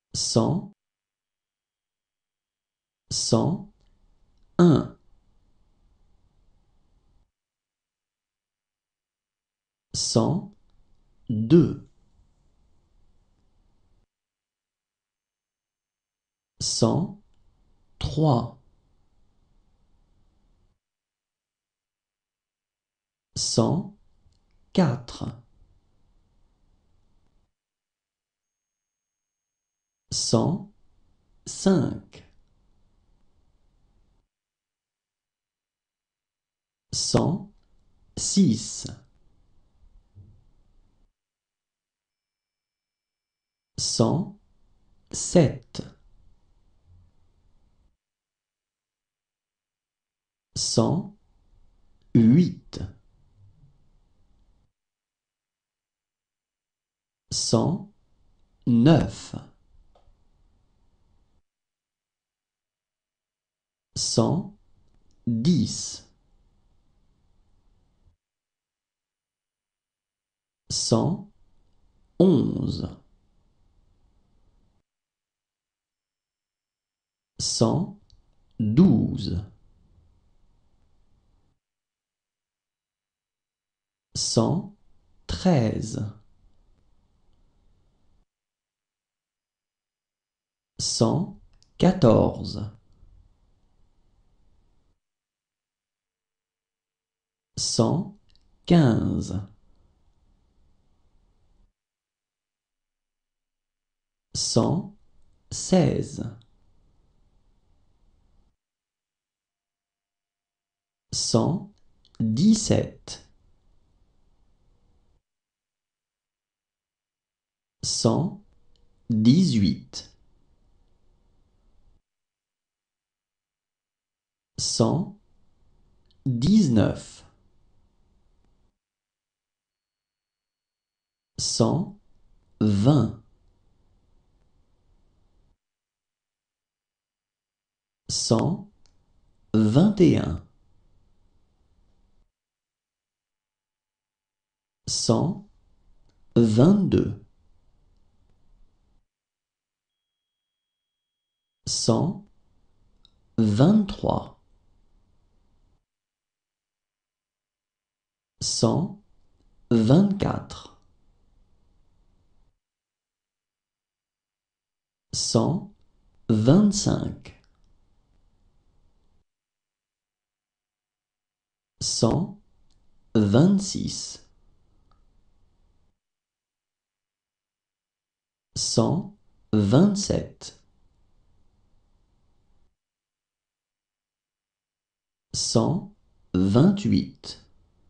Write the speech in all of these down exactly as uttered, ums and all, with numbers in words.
cent, cent un, cent deux, cent trois, cent quatre, cent cinq, cent six, cent sept, cent huit, cent neuf, cent dix, cent onze, cent douze, cent treize, cent quatorze, cent quinze, cent seize, cent dix-sept, cent dix-huit, cent dix-neuf, cent vingt, cent vingt et un, cent vingt-deux, cent vingt-trois, cent vingt-quatre, cent vingt-cinq, cent vingt-six, cent vingt-sept, cent vingt-huit,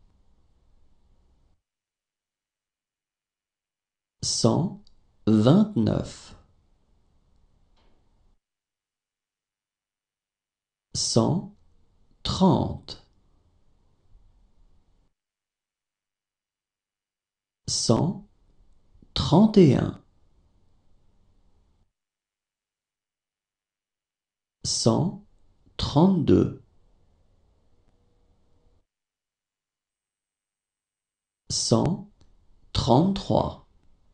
cent vingt-neuf, cent trente, cent trente et un, cent trente-deux, cent trente-trois,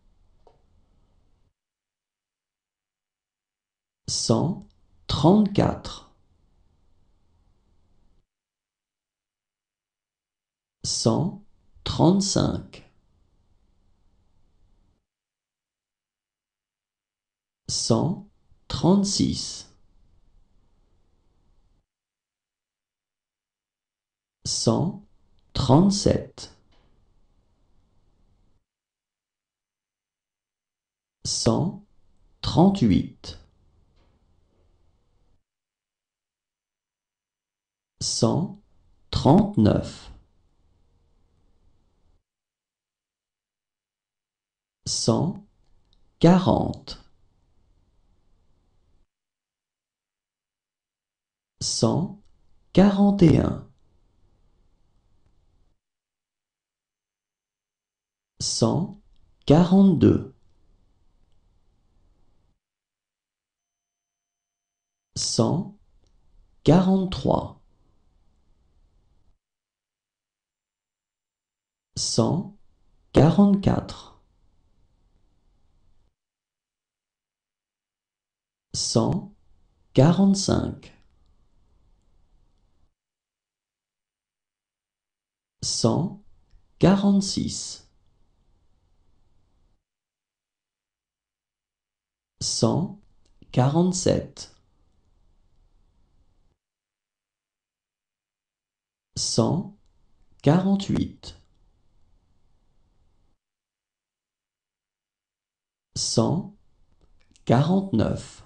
cent trente-quatre, cent trente-cinq, cent trente-six, cent trente-sept, cent trente-huit, cent trente-neuf, cent quarante, cent quarante et un, cent quarante-deux, cent quarante-trois, cent quarante-quatre, cent quarante-cinq, cent quarante-six, cent quarante-sept, cent quarante-huit, cent quarante-neuf,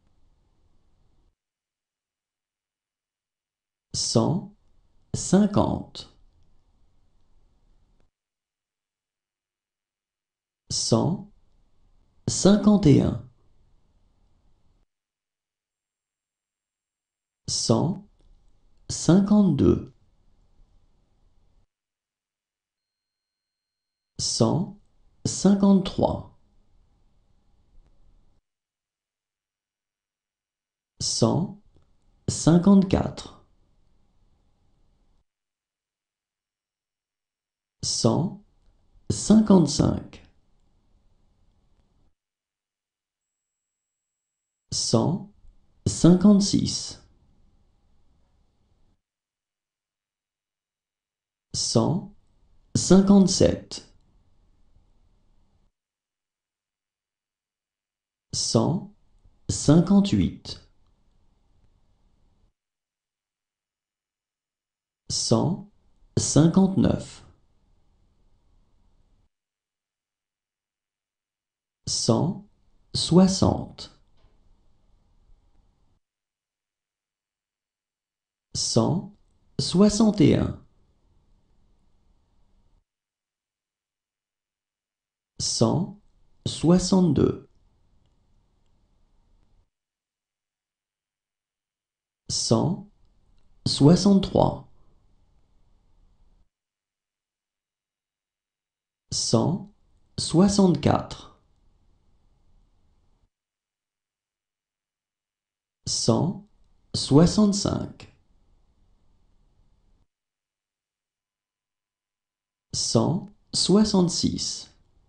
cent cinquante, cent cinquante et un, cent cinquante-deux, cent cinquante-trois, cent cinquante-quatre, cent cinquante-cinq, cent cinquante-six, cent cinquante-sept, cent cinquante-huit, cent cinquante-neuf, cent soixante, cent soixante et un, cent soixante-deux, cent soixante-trois, cent soixante-quatre, cent soixante-cinq, cent soixante-six,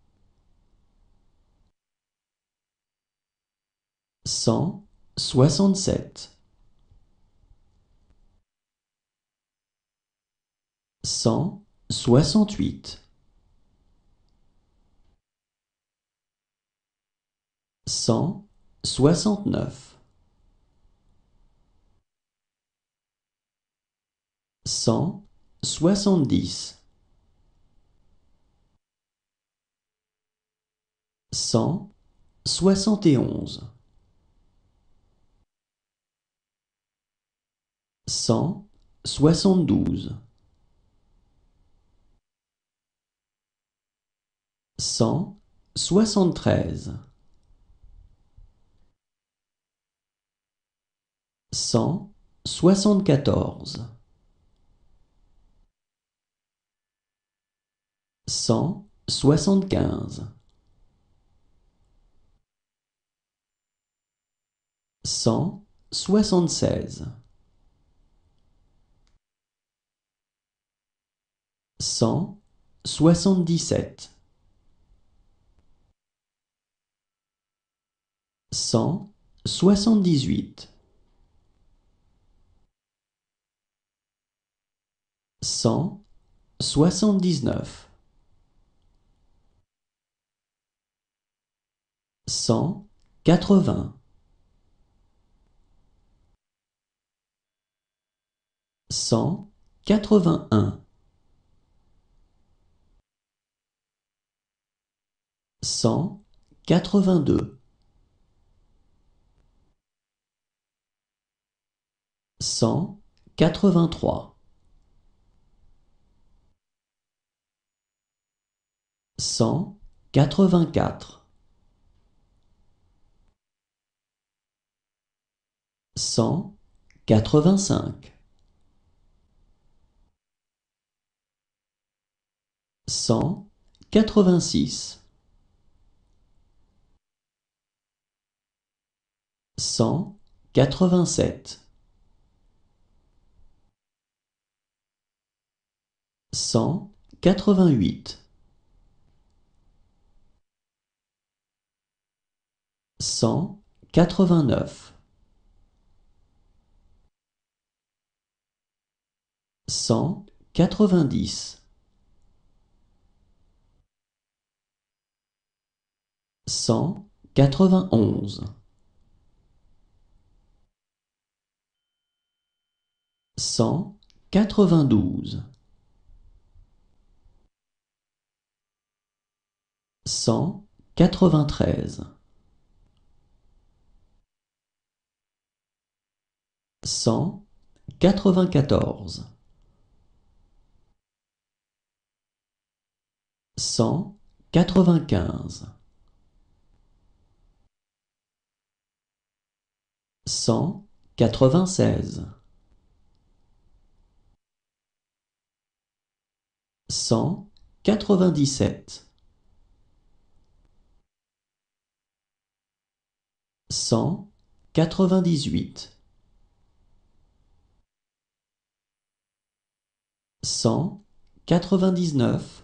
cent soixante-sept, cent soixante-huit, cent soixante-neuf, cent soixante-dix, cent soixante et onze, cent soixante-douze, cent soixante-treize, cent soixante-quatorze, cent soixante-quinze, cent soixante-seize, cent soixante-dix-sept, cent soixante-dix-huit, cent soixante-dix-neuf, cent quatre-vingts, cent quatre-vingt-un, cent quatre-vingt-deux, cent quatre-vingt-trois, cent quatre-vingt-quatre, cent quatre-vingt-cinq, cent quatre-vingt-six, cent quatre-vingt-sept, cent quatre-vingt-huit, cent quatre-vingt-neuf, cent quatre-vingt-dix, cent quatre-vingt-onze, cent quatre-vingt-douze, cent quatre-vingt-treize, cent quatre-vingt-quatorze, cent quatre-vingt-quinze, cent quatre-vingt-seize, cent quatre-vingt-dix-sept, cent quatre-vingt-dix-huit, cent quatre-vingt-dix-neuf,